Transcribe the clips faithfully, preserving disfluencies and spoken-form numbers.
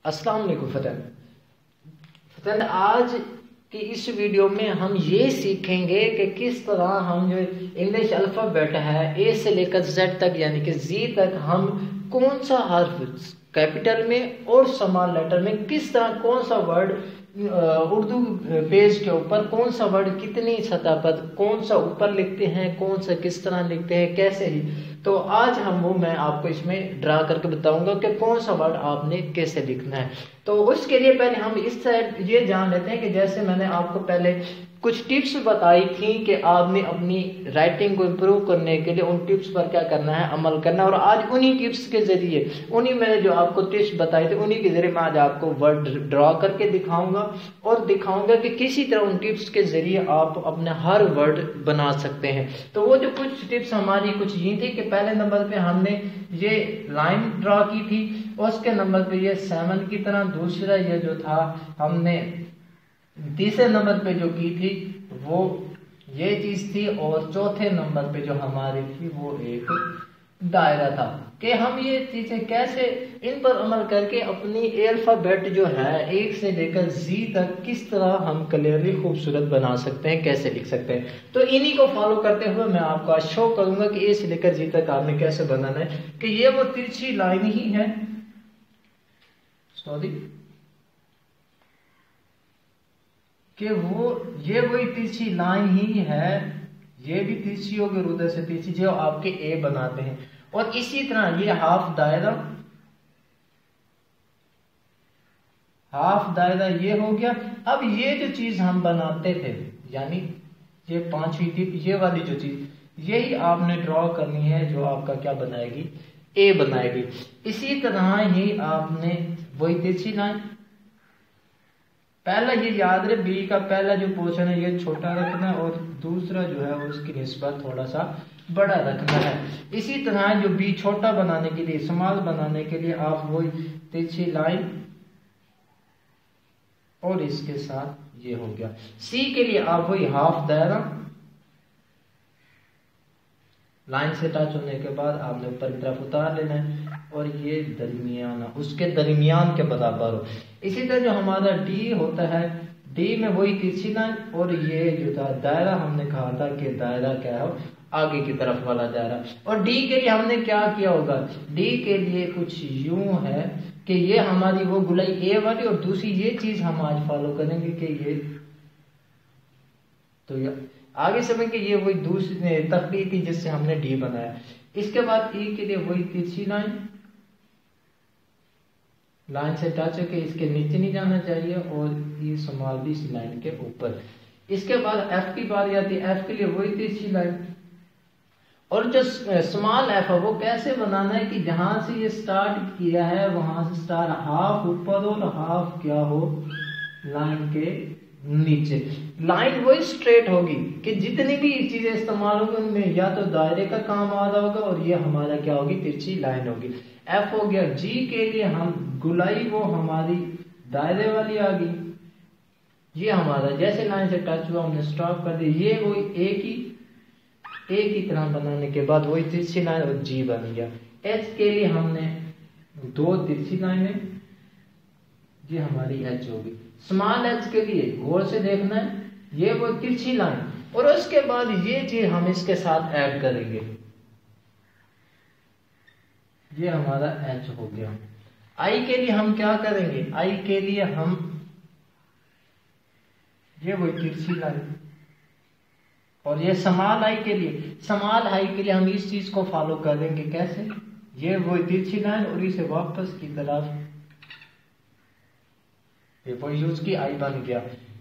अस्सलाम वालेकुम फतन फतन आज की इस वीडियो में हम ये सीखेंगे कि किस तरह हम जो इंग्लिश अल्फ़ाबेट है ए से लेकर जेड तक यानी कि जी तक हम कौन सा हर्फ कैपिटल में और स्मॉल लेटर में किस तरह कौन सा वर्ड उर्दू पेज के ऊपर कौन सा वर्ड कितनी सतह पर कौन सा ऊपर लिखते हैं, कौन सा किस तरह लिखते हैं, कैसे ही। तो आज हम वो मैं आपको इसमें ड्रा करके बताऊंगा कि कौन सा वर्ड आपने कैसे लिखना है। तो उसके लिए पहले हम इस साइड ये जान लेते हैं कि जैसे मैंने आपको पहले कुछ टिप्स बताई थी कि आपने अपनी राइटिंग को इम्प्रूव करने के लिए उन टिप्स पर क्या करना है, अमल करना है। और आज उन्हीं टिप्स के जरिए, उन्हीं मैंने जो आपको टिप्स बताए थे उन्हीं के जरिए मैं आज आपको वर्ड ड्रॉ करके दिखाऊंगा और दिखाऊंगा कि किसी तरह उन टिप्स के जरिए आप अपने हर वर्ड बना सकते हैं। तो वो जो कुछ टिप्स हमारी कुछ ये थी कि पहले नंबर पे हमने ये लाइन ड्रॉ की थी, उसके नंबर पे ये सेवन की तरह, दूसरा ये जो था हमने तीसरे नंबर पे जो की थी वो ये चीज थी, और चौथे नंबर पे जो हमारी थी वो एक दायरा था। कि हम ये चीजें कैसे इन पर अमल करके अपनी अल्फाबेट जो है एक से लेकर जी तक किस तरह हम क्लियरली खूबसूरत बना सकते हैं, कैसे लिख सकते हैं। तो इन्हीं को फॉलो करते हुए मैं आपको आज शो करूंगा कि ए से लेकर जी तक आपने कैसे बनाना है। कि ये वो तिरछी लाइन ही है, सॉरी कि वो ये वही तिरछी लाइन ही है, ये भी तिरछी होगी और उधर से तिरछी जो आपके ए बनाते हैं। और इसी तरह ये हाफ दायरा, हाफ दायरा ये हो गया। अब ये जो चीज हम बनाते थे यानी ये पांचवी टिप, ये वाली जो चीज यही आपने ड्रॉ करनी है जो आपका क्या बनाएगी, ए बनाएगी। इसी तरह ही आपने वही तिरछी लाइन, पहला ये याद रहे बी का पहला जो पोर्शन है ये छोटा रखना है और दूसरा जो है उसकी निस्बत थोड़ा सा बड़ा रखना है। इसी तरह जो बी छोटा बनाने के लिए, स्मॉल बनाने के लिए आप वही तिरछी लाइन और इसके साथ ये हो गया। सी के लिए आप वही हाफ दायरा, लाइन से टच होने के बाद आपने ऊपर की तरफ उतार लेना है और ये दरमियाना उसके दरमियान के बराबर हो। इसी तरह जो हमारा डी होता है, डी में वही तिरछी लाइन और ये जो था दायरा, हमने कहा था कि दायरा क्या है, आगे की तरफ वाला दायरा। और डी के लिए हमने क्या किया होगा, डी के लिए कुछ यूं है कि ये हमारी वो गुलाई ए वाली, और दूसरी ये चीज हम आज फॉलो करेंगे कि ये तो ये आगे समय के ये वही दूसरी तकलीफ थी जिससे हमने डी बनाया। इसके बाद ई के लिए वही तिरछी लाइन, लाइन से टच होकर इसके नीचे नहीं जाना चाहिए और ये स्मॉल भी इस लाइन के ऊपर। इसके बाद एफ की बारी आती है, एफ के लिए वही तिरछी लाइन। और जो स्मॉल एफ है वो कैसे बनाना है कि जहां से ये स्टार्ट किया है वहां से स्टार्ट हाफ ऊपर और हाफ क्या हो लाइन के नीचे। लाइन वही स्ट्रेट होगी कि जितनी भी चीजें इस्तेमाल होगी उनमें या तो दायरे का काम आ रहा होगा और ये हमारा क्या होगी, तिरछी लाइन होगी। एफ हो गया। जी के लिए हम गुलाई वो हमारी दायरे वाली आ गई, ये हमारा जैसे लाइन से टच हुआ हमने स्टॉप कर दी, ये वही ए की ए की तरह बनाने के बाद वही तिरछी लाइन और जी बन गया। एच के लिए हमने दो तिरछी लाइनें, ये हमारी एच होगी। स्मॉल एच के लिए गौर से देखना है, ये वो तिरछी लाइन और उसके बाद ये चीज हम इसके साथ ऐड करेंगे, ये हमारा एच हो गया। आई के लिए हम क्या करेंगे, आई के लिए हम ये वही तिरछी लाइन और ये स्मॉल आई के लिए, स्मॉल आई के लिए हम इस चीज को फॉलो करेंगे कैसे, ये वही तिरछी लाइन और इसे वापस की तरफ ये वो यूज की आई बन गया।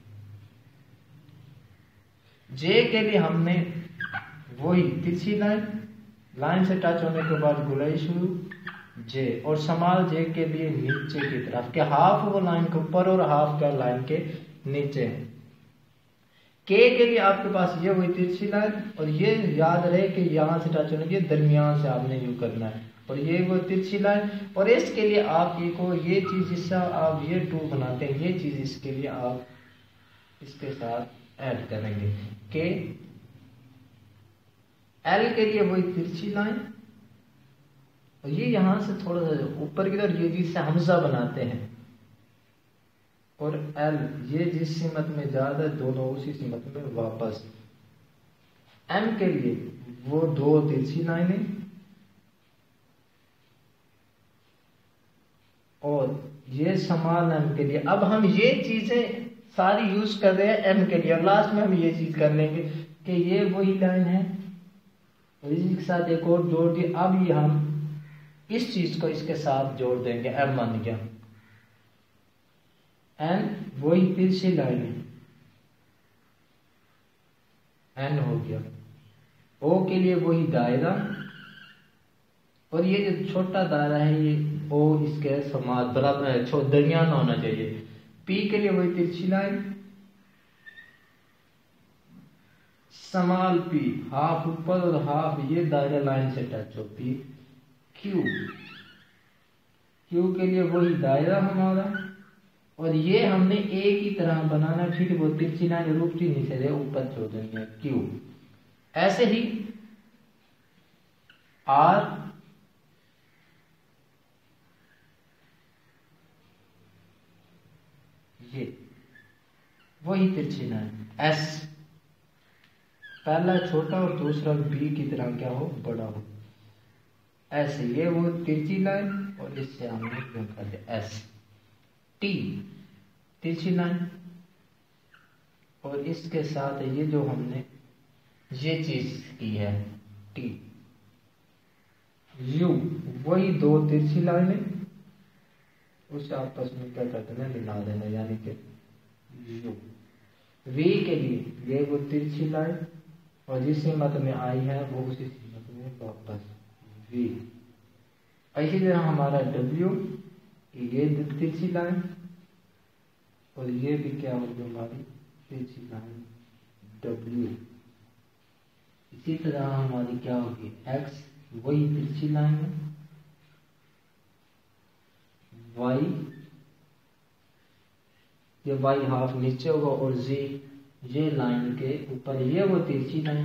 जे के लिए हमने वही तिरछी लाइन, लाइन से टच होने के बाद गुलाई शुरू जे, और स्मॉल जे के लिए नीचे की तरफ के हाफ वो लाइन के ऊपर और हाफ का लाइन के नीचे है। के के लिए आपके पास ये वही तिरछी लाइन और ये याद रहे कि यहां से टच होने के दरमियान से आपने यू करना है और ये वो तिरछी लाइन। और इसके लिए आप ये को ये चीज जिससे आप ये टू बनाते हैं ये चीज इसके लिए आप इसके साथ ऐड करेंगे। के एल के लिए वही तिरछी लाइन और ये यहां से थोड़ा सा ऊपर की तरफ ये जिससे हमजा बनाते हैं और एल ये जिस सीमत में ज्यादा दोनों उसी सीमत में वापस। एम के लिए वो दो तिरछी लाइनें और ये समान एम के लिए। अब हम ये चीजें सारी यूज कर रहे हैं एम के लिए और लास्ट में हम ये चीज कर लेंगे कि ये वही लाइन है और इसके साथ एक और जोड़ दिया। अब ये हम इस चीज को इसके साथ जोड़ देंगे, एम बन गया। एन वही तिरछी लाइन है, एन हो गया। ओ के लिए वही दायरा और ये जो छोटा दायरा है ये ओ इसके समान बराबर दरमियान होना चाहिए। पी के लिए वही तिरछी लाइन, समाल पी हाफ ऊपर और हाफ ये दायरा लाइन से टच हो। पी क्यू क्यू के लिए वही दायरा हमारा और ये हमने ए की तरह बनाना, फिर वो तिरछी लाइन रूपती नीचे ऊपर छोड़ देंगे क्यू। ऐसे ही आर ये वही तिरछी लाइन। एस पहला छोटा और दूसरा बी की तरह क्या हो बड़ा हो। ऐसे ये वो तिरछी लाइन और इससे हमने क्यों कर दिया एस। टी तिरछी लाइन और इसके साथ ये जो हमने ये चीज की है टी। यू वही दो तिरछी लाइनें उसे आपस में क्या करते हैं मिला देना, यानी कि यू। वी के लिए ये वो तिरछी लाइन और जिस सीमत में आई है वो उसी सीमत में वापस वी। इसी तरह हमारा डब्ल्यू ये तिरछी लाइन और ये भी क्या होगी हमारी तिरछी लाइन डब्ल्यू। इसी तरह हमारी क्या होगी एक्स वही तिरछी लाइन है, वाई ये वाई हाफ नीचे होगा और जी ये लाइन के ऊपर ये वो तिरछी लाइन।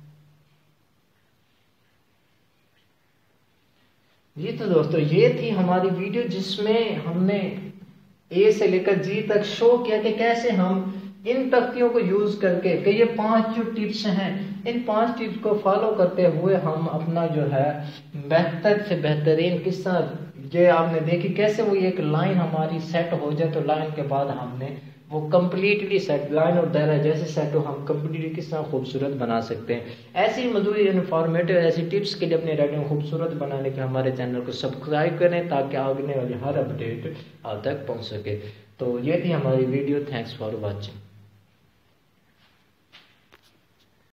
ये तो दोस्तों ये थी हमारी वीडियो जिसमें हमने ए से लेकर जी तक शो किया कि कैसे हम इन तख्तियों को यूज करके कि ये पांच जो टिप्स हैं इन पांच टिप्स को फॉलो करते हुए हम अपना जो है बेहतर से बेहतरीन किस तरह ये आपने देखी कैसे वो एक लाइन हमारी सेट हो जाए तो लाइन के बाद हमने वो कंप्लीटली सेट लाइन और दायरा जैसे सेट हो हम कंप्लीटली किस तरह खूबसूरत बना सकते हैं। ऐसी मज़ीद इन्फॉर्मेटिव ऐसी टिप्स के लिए अपनी राइटिंग खूबसूरत बनाने के हमारे चैनल को सब्सक्राइब करें ताकि आगे वाली हर अपडेट आप तक पहुंच सके। तो ये थी हमारी वीडियो। Thanks for watching.